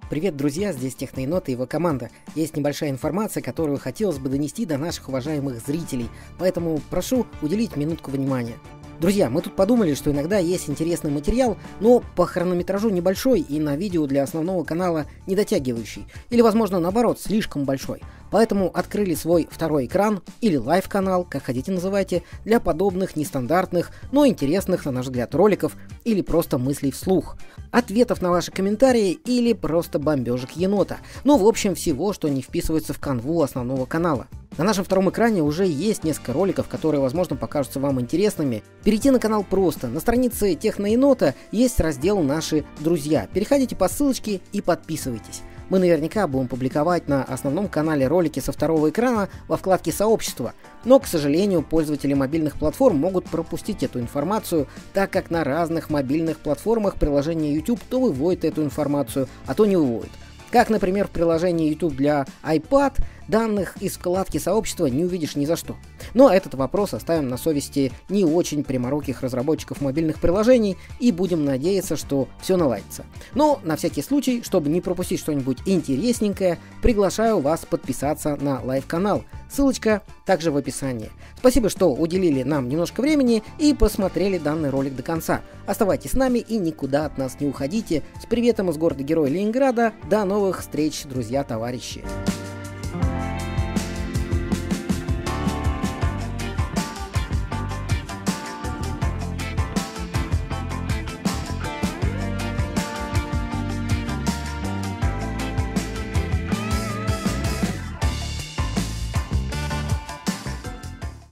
Привет, друзья, здесь Техноенот и его команда. Есть небольшая информация, которую хотелось бы донести до наших уважаемых зрителей, поэтому прошу уделить минутку внимания. Друзья, мы тут подумали, что иногда есть интересный материал, но по хронометражу небольшой и на видео для основного канала не дотягивающий, или возможно наоборот, слишком большой. Поэтому открыли свой второй экран, или лайв-канал, как хотите называйте, для подобных нестандартных, но интересных, на наш взгляд, роликов или просто мыслей вслух, ответов на ваши комментарии или просто бомбежек енота. Ну, в общем, всего, что не вписывается в канву основного канала. На нашем втором экране уже есть несколько роликов, которые, возможно, покажутся вам интересными. Перейти на канал просто. На странице Техноенота есть раздел «Наши друзья». Переходите по ссылочке и подписывайтесь. Мы наверняка будем публиковать на основном канале ролики со второго экрана во вкладке «Сообщество». Но, к сожалению, пользователи мобильных платформ могут пропустить эту информацию, так как на разных мобильных платформах приложение YouTube то выводит эту информацию, а то не выводит. Как, например, в приложении YouTube для iPad данных из вкладки сообщества не увидишь ни за что. Но этот вопрос оставим на совести не очень пряморуких разработчиков мобильных приложений и будем надеяться, что все наладится. Но на всякий случай, чтобы не пропустить что-нибудь интересненькое, приглашаю вас подписаться на лайв-канал. Ссылочка также в описании. Спасибо, что уделили нам немножко времени и посмотрели данный ролик до конца. Оставайтесь с нами и никуда от нас не уходите. С приветом из города-героя Ленинграда. До новых встреч, друзья, товарищи.